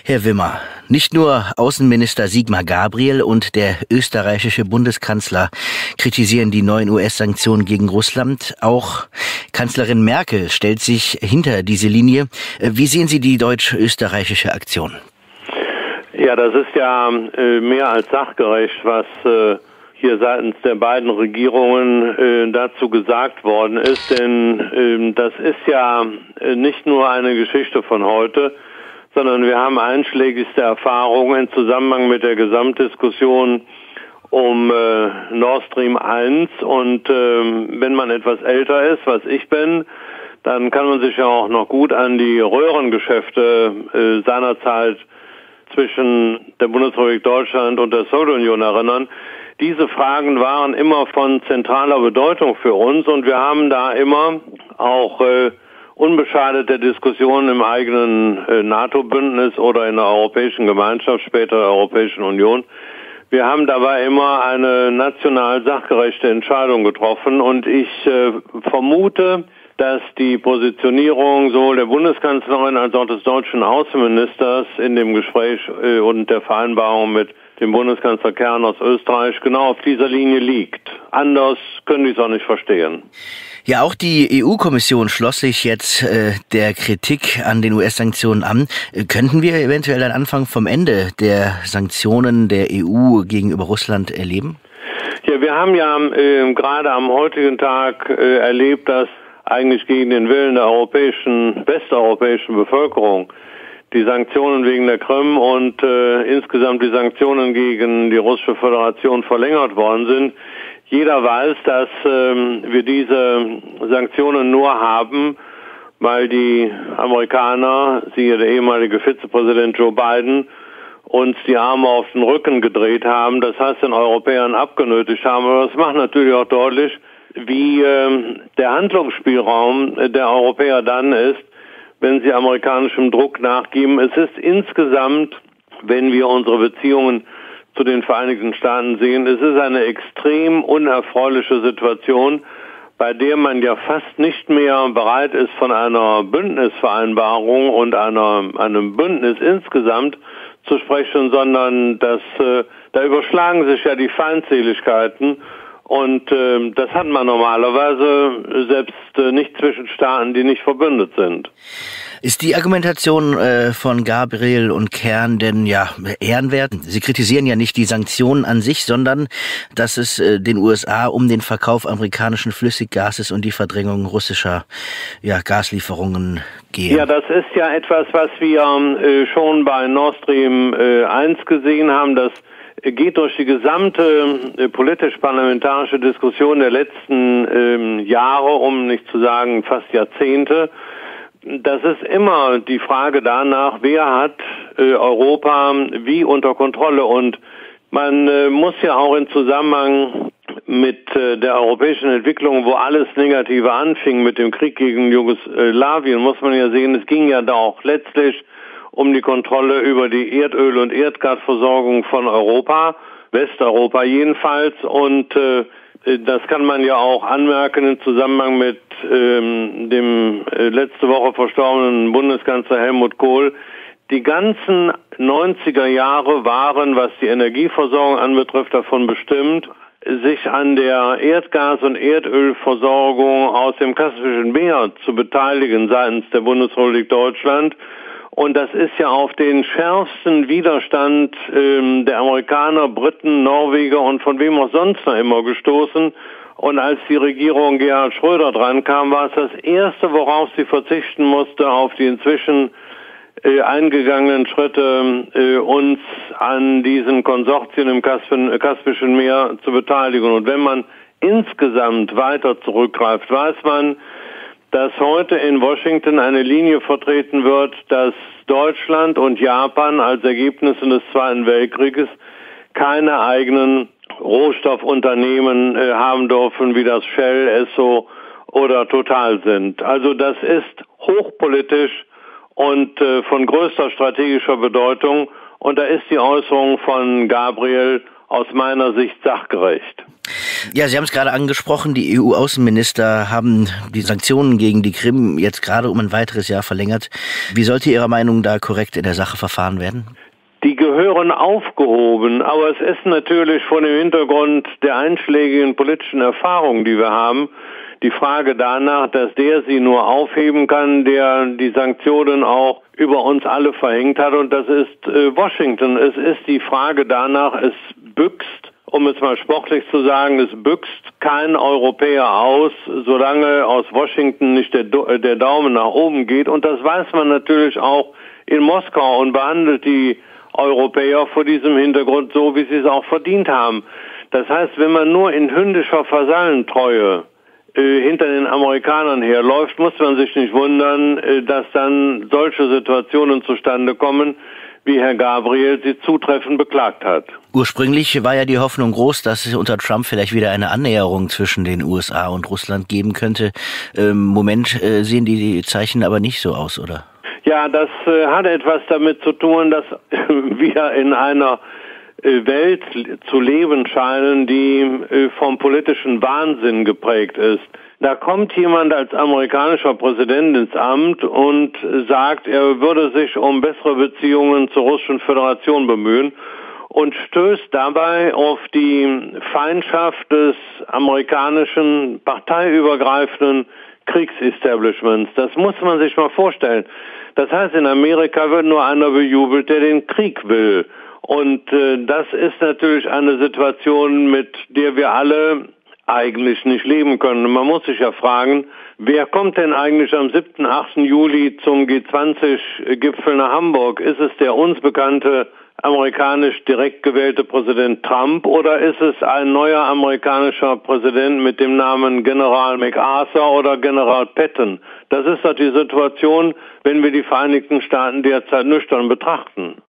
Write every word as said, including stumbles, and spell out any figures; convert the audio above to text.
Herr Wimmer, nicht nur Außenminister Sigmar Gabriel und der österreichische Bundeskanzler kritisieren die neuen U S-Sanktionen gegen Russland, auch Kanzlerin Merkel stellt sich hinter diese Linie. Wie sehen Sie die deutsch-österreichische Aktion? Ja, das ist ja äh, mehr als sachgerecht, was äh, hier seitens der beiden Regierungen äh, dazu gesagt worden ist, denn äh, das ist ja äh, nicht nur eine Geschichte von heute, sondern wir haben einschlägigste Erfahrungen im Zusammenhang mit der Gesamtdiskussion um äh, Nord Stream eins und äh, wenn man etwas älter ist, was ich bin, dann kann man sich ja auch noch gut an die Röhrengeschäfte äh, seinerzeit zwischen der Bundesrepublik Deutschland und der Sowjetunion erinnern. Diese Fragen waren immer von zentraler Bedeutung für uns und wir haben da immer auch äh, unbeschadet der Diskussion im eigenen äh, NATO-Bündnis oder in der Europäischen Gemeinschaft, später der Europäischen Union, wir haben dabei immer eine national sachgerechte Entscheidung getroffen und ich äh, vermute, dass die Positionierung sowohl der Bundeskanzlerin als auch des deutschen Außenministers in dem Gespräch äh, und der Vereinbarung mit dem Bundeskanzler Kern aus Österreich genau auf dieser Linie liegt. Anders können die es auch nicht verstehen. Ja, auch die E U-Kommission schloss sich jetzt äh, der Kritik an den U S-Sanktionen an. Äh, könnten wir eventuell einen Anfang vom Ende der Sanktionen der E U gegenüber Russland erleben? Ja, wir haben ja äh, gerade am heutigen Tag äh, erlebt, dass eigentlich gegen den Willen der europäischen, westeuropäischen Bevölkerung die Sanktionen wegen der Krim und äh, insgesamt die Sanktionen gegen die Russische Föderation verlängert worden sind. Jeder weiß, dass ähm, wir diese Sanktionen nur haben, weil die Amerikaner, siehe der ehemalige Vizepräsident Joe Biden, uns die Arme auf den Rücken gedreht haben, das heißt den Europäern abgenötigt haben. Aber das macht natürlich auch deutlich, wie äh, der Handlungsspielraum der Europäer dann ist, wenn sie amerikanischem Druck nachgeben. Es ist insgesamt, wenn wir unsere Beziehungen zu den Vereinigten Staaten sehen, es ist eine extrem unerfreuliche Situation, bei der man ja fast nicht mehr bereit ist, von einer Bündnisvereinbarung und einer, einem Bündnis insgesamt zu sprechen, sondern dass, äh, da überschlagen sich ja die Feindseligkeiten. Und äh, das hat man normalerweise selbst äh, nicht zwischen Staaten, die nicht verbündet sind. Ist die Argumentation äh, von Gabriel und Kern denn ja ehrenwert? Sie kritisieren ja nicht die Sanktionen an sich, sondern dass es äh, den U S A um den Verkauf amerikanischen Flüssiggases und die Verdrängung russischer ja, Gaslieferungen geht. Ja, das ist ja etwas, was wir äh, schon bei Nord Stream äh, eins gesehen haben, dass geht durch die gesamte äh, politisch-parlamentarische Diskussion der letzten ähm, Jahre, um nicht zu sagen fast Jahrzehnte. Das ist immer die Frage danach, wer hat äh, Europa wie unter Kontrolle. Und man äh, muss ja auch im Zusammenhang mit äh, der europäischen Entwicklung, wo alles Negative anfing mit dem Krieg gegen Jugoslawien, muss man ja sehen, es ging ja da auch letztlich um die Kontrolle über die Erdöl- und Erdgasversorgung von Europa, Westeuropa jedenfalls. Und äh, das kann man ja auch anmerken im Zusammenhang mit ähm, dem äh, letzte Woche verstorbenen Bundeskanzler Helmut Kohl. Die ganzen neunziger Jahre waren, was die Energieversorgung anbetrifft, davon bestimmt, sich an der Erdgas- und Erdölversorgung aus dem Kaspischen Meer zu beteiligen seitens der Bundesrepublik Deutschland. Und das ist ja auf den schärfsten Widerstand ähm, der Amerikaner, Briten, Norweger und von wem auch sonst noch immer gestoßen. Und als die Regierung Gerhard Schröder dran kam, war es das Erste, worauf sie verzichten musste, auf die inzwischen äh, eingegangenen Schritte, äh, uns an diesen Konsortien im Kaspen, Kaspischen Meer zu beteiligen. Und wenn man insgesamt weiter zurückgreift, weiß man, dass heute in Washington eine Linie vertreten wird, dass Deutschland und Japan als Ergebnisse des Zweiten Weltkrieges keine eigenen Rohstoffunternehmen äh, haben dürfen, wie das Shell, Esso oder Total sind. Also das ist hochpolitisch und äh, von größter strategischer Bedeutung. Und da ist die Äußerung von Gabriel aus meiner Sicht sachgerecht. Ja, Sie haben es gerade angesprochen, die E U-Außenminister haben die Sanktionen gegen die Krim jetzt gerade um ein weiteres Jahr verlängert. Wie sollte Ihrer Meinung nach da korrekt in der Sache verfahren werden? Die gehören aufgehoben, aber es ist natürlich vor dem Hintergrund der einschlägigen politischen Erfahrungen, die wir haben, die Frage danach, dass der sie nur aufheben kann, der die Sanktionen auch über uns alle verhängt hat, und das ist äh, Washington. Es ist die Frage danach, es büxt, um es mal sportlich zu sagen, es büxt kein Europäer aus, solange aus Washington nicht der, der Daumen nach oben geht, und das weiß man natürlich auch in Moskau und behandelt die Europäer vor diesem Hintergrund so, wie sie es auch verdient haben. Das heißt, wenn man nur in hündischer Vasallentreue äh, hinter den Amerikanern herläuft, muss man sich nicht wundern, äh, dass dann solche Situationen zustande kommen, wie Herr Gabriel sie zutreffend beklagt hat. Ursprünglich war ja die Hoffnung groß, dass es unter Trump vielleicht wieder eine Annäherung zwischen den U S A und Russland geben könnte. Im Moment äh, sehen die Zeichen aber nicht so aus, oder? Ja, das äh, hat etwas damit zu tun, dass wir in einer äh, Welt zu leben scheinen, die äh, vom politischen Wahnsinn geprägt ist. Da kommt jemand als amerikanischer Präsident ins Amt und sagt, er würde sich um bessere Beziehungen zur Russischen Föderation bemühen und stößt dabei auf die Feindschaft des amerikanischen parteiübergreifenden Kriegsestablishments. Das muss man sich mal vorstellen. Das heißt, in Amerika wird nur einer bejubelt, der den Krieg will. Und äh, das ist natürlich eine Situation, mit der wir alle eigentlich nicht leben können. Man muss sich ja fragen, wer kommt denn eigentlich am siebten, achten Juli zum G zwanzig Gipfel nach Hamburg? Ist es der uns bekannte amerikanisch direkt gewählte Präsident Trump oder ist es ein neuer amerikanischer Präsident mit dem Namen General MacArthur oder General Patton? Das ist doch die Situation, wenn wir die Vereinigten Staaten derzeit nüchtern betrachten.